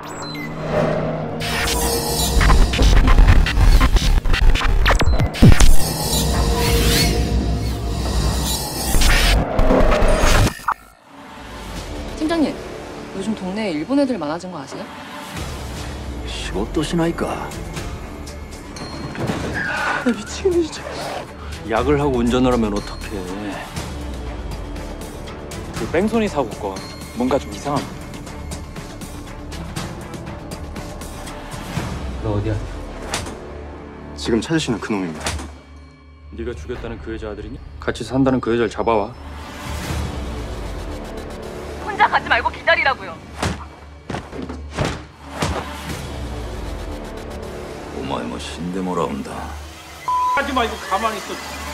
팀장님, 요즘 동네에 일본 애들 많아진 거 아세요? 仕事しないか. 미치겠네 진짜. 약을 하고 운전을 하면 어떡해. 그 뺑소니 사고 건 뭔가 좀 이상함. 너 어디야? 지금 찾으시는 그 놈입니다. 네가 죽였다는 그 여자 아들이냐? 같이 산다는 그 여자를 잡아와. 혼자 가지 말고 기다리라고요. お前も死んでもらうんだ. 하지 말고 가만히 있어.